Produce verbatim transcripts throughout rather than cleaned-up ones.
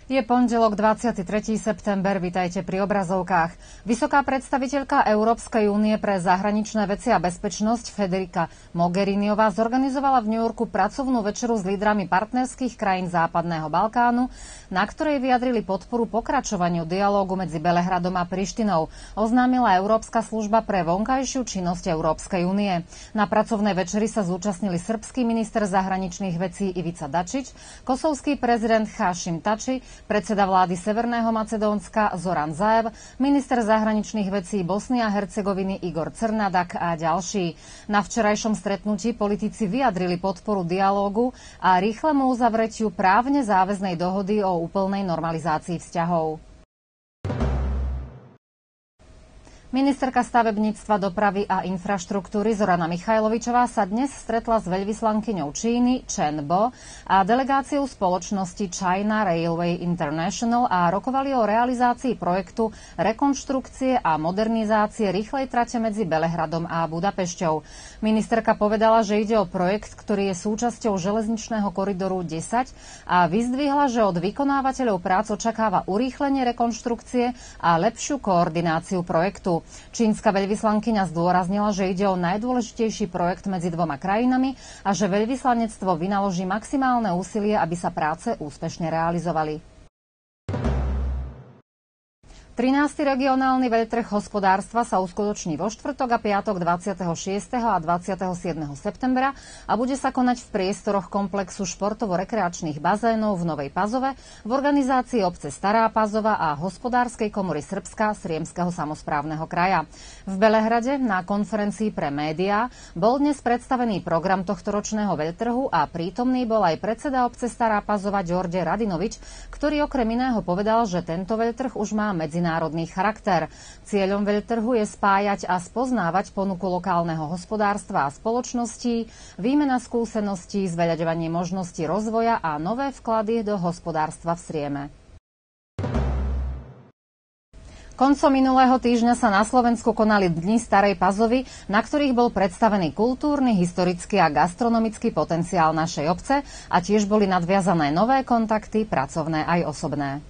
Je pondelok dvadsiateho tretieho september, vitajte pri obrazovkách. Vysoká predstaviteľka Európskej únie pre zahraničné veci a bezpečnosť Federica Mogheriniová zorganizovala v New Yorku pracovnú večeru s lídrami partnerských krajín Západného Balkánu, na ktorej vyjadrili podporu pokračovaniu dialógu medzi Belehradom a Prištinou, oznámila Európska služba pre vonkajšiu činnosť Európskej únie. Na pracovnej večeri sa zúčastnili srbský minister zahraničných vecí Ivica Dačić, kosovský prezident Hašim Tači, predseda vlády Severného Macedónska Zoran Zaev, minister zahraničných vecí Bosny a Hercegoviny Igor Crnadak a ďalší. Na včerajšom stretnutí politici vyjadrili podporu dialógu a rýchlemu uzavretiu právne záväznej dohody o úplnej normalizácii vzťahov. Ministerka stavebníctva, dopravy a infraštruktúry Zorana Michajlovičová sa dnes stretla s veľvyslankyňou Číny Chen Bo a delegáciou spoločnosti China Railway International a rokovali o realizácii projektu rekonštrukcie a modernizácie rýchlej trate medzi Belehradom a Budapešťou. Ministerka povedala, že ide o projekt, ktorý je súčasťou železničného koridoru desať a vyzdvihla, že od vykonávateľov prác očakáva urýchlenie rekonštrukcie a lepšiu koordináciu projektu. Čínska veľvyslankyňa zdôraznila, že ide o najdôležitejší projekt medzi dvoma krajinami a že veľvyslanectvo vynaloží maximálne úsilie, aby sa práce úspešne realizovali. trinásty regionálny veľtrh hospodárstva sa uskutoční vo štvrtok a piatok dvadsiateho šiesteho a dvadsiateho siedmeho septembra a bude sa konať v priestoroch komplexu športovo-rekreačných bazénov v Novej Pazove v organizácii obce Stará Pazova a Hospodárskej komory Srbska Sriemskeho samosprávneho kraja. V Belehrade na konferencii pre médiá bol dnes predstavený program tohtoročného veľtrhu a prítomný bol aj predseda obce Stará Pazova Đorđe Radinović, ktorý okrem iného povedal, že tento veľtrh už má medzinárodný národný charakter. Cieľom veľtrhu je spájať a spoznávať ponuku lokálneho hospodárstva a spoločností, výmena skúseností, zveľaďovanie možností rozvoja a nové vklady do hospodárstva v Srieme. Koncom minulého týždňa sa na Slovensku konali Dni Starej Pazovy, na ktorých bol predstavený kultúrny, historický a gastronomický potenciál našej obce a tiež boli nadviazané nové kontakty, pracovné aj osobné.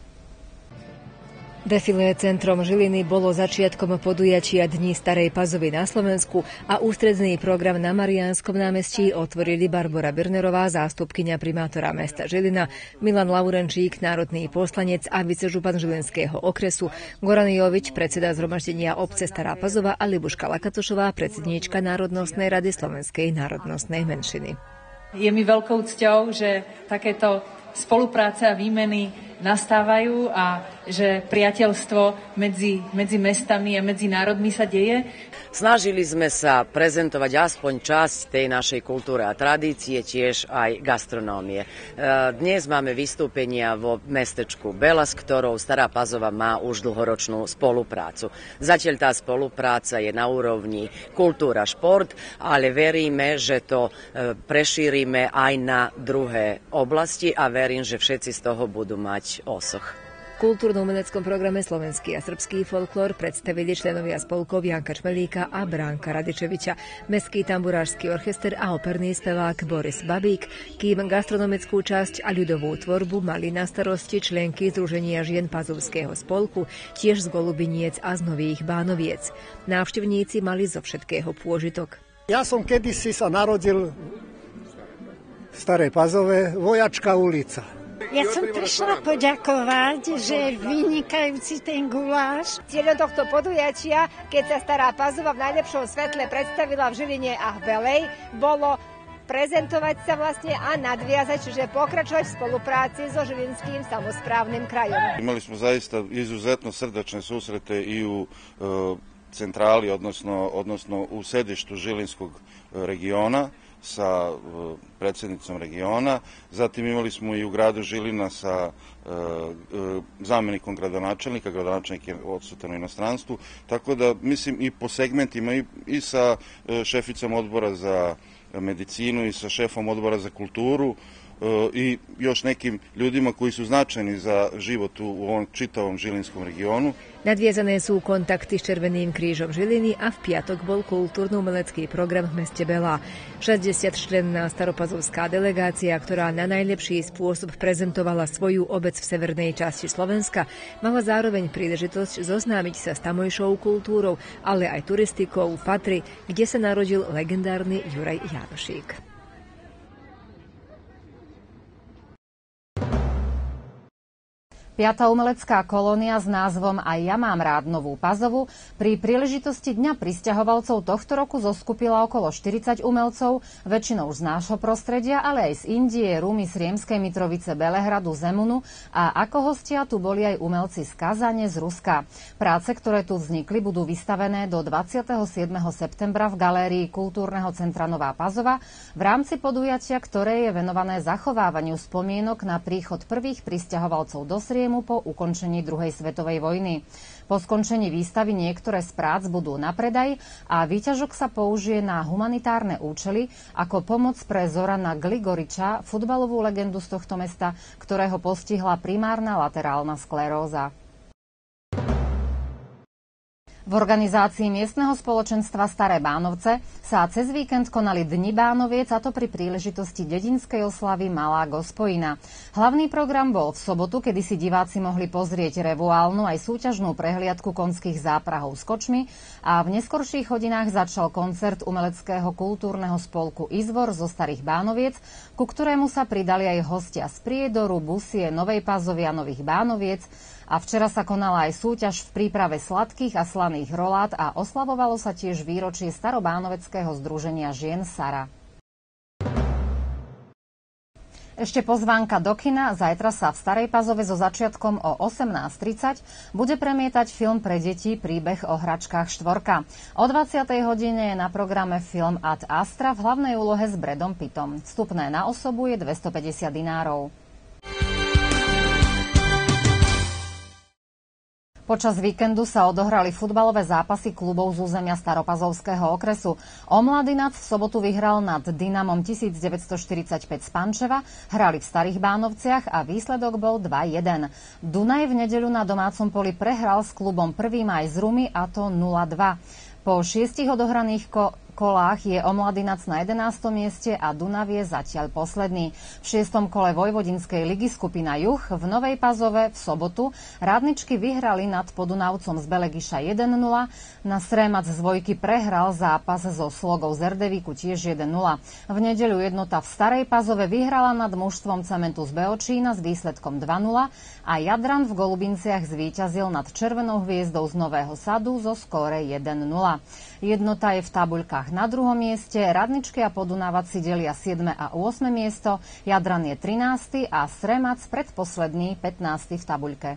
Defilé centrom Žiliny bolo začiatkom podujatia Dní Starej Pazovy na Slovensku a ústredný program na Mariánskom námestí otvorili Barbora Birnerová, zástupkyňa primátora mesta Žilina, Milan Laurenčík, národný poslanec a vicežupan žilinského okresu, Goran Jovič, predseda zhromaždenia obce Stará Pazova a Libuška Lakatošová, predsedníčka Národnostnej rady Slovenskej národnostnej menšiny. Je mi veľkou cťou, že takéto spolupráce a výmeny nastávajú a že priateľstvo medzi, medzi mestami a medzi národmi sa deje. Snažili sme sa prezentovať aspoň časť tej našej kultúry a tradície, tiež aj gastronómie. Dnes máme vystúpenia vo mestečku Bela, s ktorou Stará Pazova má už dlhoročnú spoluprácu. Zatiaľ tá spolupráca je na úrovni kultúra, šport, ale veríme, že to prešírime aj na druhé oblasti a verím, že všetci z toho budú mať osoch. V kultúrno-umeleckom programe Slovenský a srbský folklór predstavili členovia spolkov Janka Čmelíka a Bránka Radičeviča, Mestský tamburářský orchester a operný spevák Boris Babík, kým gastronomickú časť a ľudovú tvorbu mali na starosti členky Združenia žien Pazovského spolku, tiež z Golubiniec a z Nových Bánoviec. Návštevníci mali zo všetkého pôžitok. Ja som kedysi sa narodil v Starej Pazove, Vojačka ulica. Ja som prišla poďakovať, že vynikajúci ten guláš. Cieľom tohto podujatia, keď sa Stará Pazova v najlepšom svetle predstavila v Žiline a v Belej, bolo prezentovať sa vlastne a nadviazať, čiže pokračovať v spolupráci so Žilinským samosprávnym krajom. Imali smo zaista izuzetno srdačne susrete i u e, centrali, odnosno, odnosno u sedištu Žilinskog regiona sa predsjednicom regiona. Zatim imali smo i u gradu Žilina sa e, e, zamjenikom gradonačelnika, gradonačelnik je odsutan u inostranstvu, tako da mislim i po segmentima i, i sa e, šeficom odbora za medicinu i sa šefom odbora za kulturu i još nekim ljudima koji su značajni za život u ovom čitavom Žilinskom regionu. Nadviezané sú kontakty s Červeným krížom Žiliny a v piatok bol kultúrno-umelecký program v meste Belá. šesťdesiatčlenná staropazovská delegácia, ktorá na najlepší spôsob prezentovala svoju obec v severnej časti Slovenska, mala zároveň príležitosť zoznámiť sa s tamojšou kultúrou, ale aj turistikou Fatry, kde sa narodil legendárny Juraj Jánošík. Piatá umelecká kolónia s názvom Aj ja mám rád Novú Pazovu pri príležitosti Dňa prisťahovalcov tohto roku zoskupila okolo štyridsať umelcov, väčšinou z nášho prostredia, ale aj z Indie, Rumy, Sriemskej Mitrovice, Belehradu, Zemunu a ako hostia tu boli aj umelci z Kazane, z Ruska. Práce, ktoré tu vznikli, budú vystavené do dvadsiateho siedmeho septembra v galérii Kultúrneho centra Nová Pazova v rámci podujatia, ktoré je venované zachovávaniu spomienok na príchod prvých prisťahovalcov do Sriemu po ukončení druhej svetovej vojny. Po skončení výstavy niektoré z prác budú na predaj a výťažok sa použije na humanitárne účely ako pomoc pre Zorana Gligoriča, futbalovú legendu z tohto mesta, ktorého postihla primárna laterálna skleróza. V organizácii miestneho spoločenstva Staré Bánovce sa cez víkend konali Dni Bánoviec, a to pri príležitosti dedinskej oslavy Malá Gospojina. Hlavný program bol v sobotu, kedy si diváci mohli pozrieť revuálnu aj súťažnú prehliadku konských záprahov s kočmi a v neskorších hodinách začal koncert umeleckého kultúrneho spolku Izvor zo Starých Bánoviec, ku ktorému sa pridali aj hostia z Priedoru, Busie, Novej Pazovy a Nových Bánoviec. A včera sa konala aj súťaž v príprave sladkých a slaných rolát a oslavovalo sa tiež výročie Starobánoveckého združenia žien Sara. Ešte pozvánka do kina. Zajtra sa v Starej Pazove so začiatkom o osemnásť tridsať bude premietať film pre deti Príbeh o hračkách štvorka. O dvadsiatej hodine je na programe film Ad Astra v hlavnej úlohe s Bradom Pittom. Vstupné na osobu je dvestopäťdesiat dinárov. Počas víkendu sa odohrali futbalové zápasy klubov z územia Staropazovského okresu. Omladinac v sobotu vyhral nad Dynamom devätnásťstoštyridsaťpäť z Pančeva, hrali v Starých Bánovciach a výsledok bol dva jeden. Dunaj v nedeľu na domácom poli prehral s klubom Prvý maj z Rumy, a to nula dva. Po šiestich odohraných ko- kolách je Omladinac na jedenástom mieste a Dunav je zatiaľ posledný. V šiestom kole Vojvodinskej ligy skupina Juh v Novej Pazove v sobotu Rádničky vyhrali nad Podunavcom z Belegiša jeden nula. Na Sremac z Vojky prehral zápas so Slogou z Erdevíku tiež jeden nula. V nedeľu Jednota v Starej Pazove vyhrala nad mužstvom Cementu z Beočína s výsledkom dva nula a Jadran v Golubinciach zvíťazil nad Červenou hviezdou z Nového Sadu zo skóre jeden nula. Jednota je v tabuľkách na druhom mieste, Radničky a Podunavac si delia siedme a ôsme miesto, Jadran je trinásty a Sremac predposledný pätnásty v tabuľke.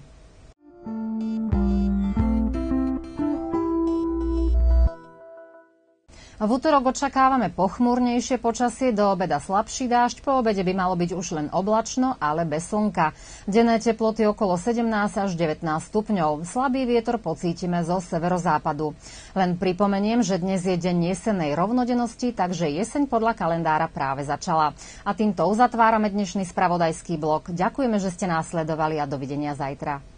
V útorok očakávame pochmúrnejšie počasie, do obeda slabší dážď, po obede by malo byť už len oblačno, ale bez slnka. Denné teploty okolo sedemnásť až devätnásť stupňov. Slabý vietor pocítime zo severozápadu. Len pripomeniem, že dnes je deň jesennej rovnodennosti, takže jeseň podľa kalendára práve začala. A týmto uzatvárame dnešný spravodajský blok. Ďakujeme, že ste nás sledovali a dovidenia zajtra.